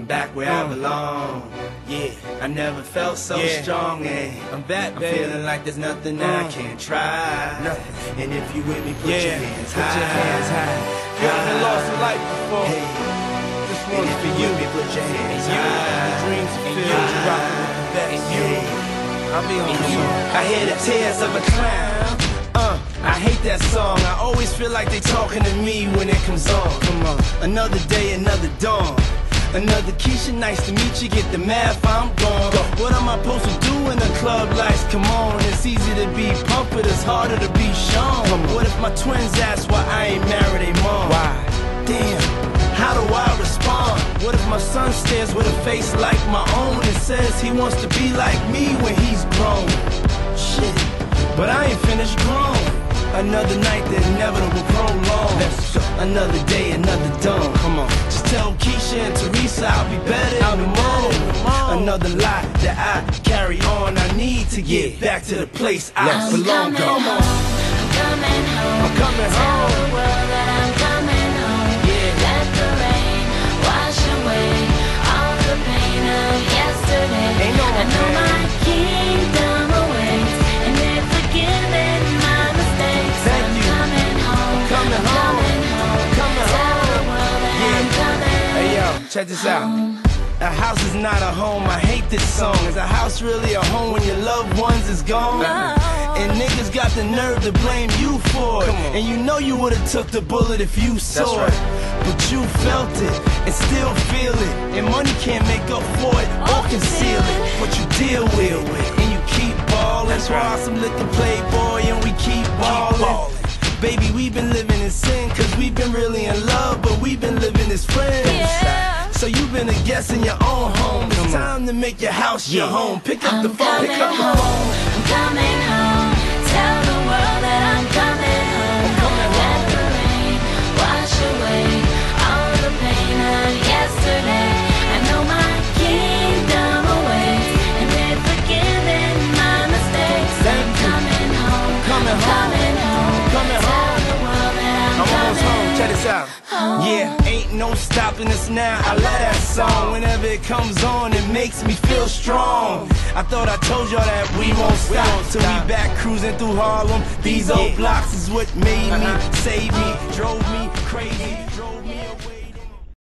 I'm back where I belong. Yeah, I never felt so strong, and I'm back, baby. I'm feeling like there's nothing I can't try. Nothing. And if you with me, put your hands high. Put your hands high. You ever lost a life before? Hey. This And one's if for you you. with me, put your hands And you, high. the dreams And fulfilled, you, you rockin' with the best. And you, I'll be on you. I hear the tears of a clown. I hate that song. I always feel like they talking to me when it comes on. Come on. Another day, another dawn. Another Keisha, nice to meet you. Get the math, I'm gone. What am I supposed to do when the club lights come on? It's easy to be pumped, but it's harder to be shown. What if my twins ask why I ain't married a mom? Why? Damn, how do I respond? What if my son stares with a face like my own and says he wants to be like me when he's grown? Shit, but I ain't finished grown. Another night, the inevitable prolong. Another day, another dawn. Come on. Just tell Keisha and Teresa I'll be better in the morning. Another lie that I carry on. I need to get back to the place I belong. Come on. I'm coming home. I'm coming Tell home. the world that I'm coming home. Yeah. Let the rain wash away all the pain of yesterday. Ain't no I know pain. my kingdom awaits, and they're forgiving my mistakes. Thank I'm you. coming home. Coming home. Coming home. Coming Tell home. the world that I'm coming Hey yo, check this out. A house is not a home, I hate this song. Is a house really a home when your loved ones is gone? And niggas got the nerve to blame you for it. And you know you would've took the bullet if you saw it. But you felt it and still feel it. And money can't make up for it or conceal it. But you deal with it and you keep ballin'. That's why some liquor playboy and we keep ballin'. Baby, we've been living in sin, cause we've been really in love, but we've been living as friends. Yeah. So you've been a guest in your own home. It's time to make your house your home. Pick up the phone, pick up the phone. I'm coming home. Tell the world that I'm coming home. Let the rain wash away all the pain of yesterday. I know my kingdom awaits, and they're forgiving my mistakes. Thank I'm you. coming home. Coming home. Coming home. Coming Tell home. the world that I'm almost coming home. Check this out. Yeah, ain't no stopping us now. I love that song. Whenever it comes on, it makes me feel strong. I thought I told y'all that we won't stop till we back cruising through Harlem. These old blocks is what made me, saved me, drove me crazy, drove me away.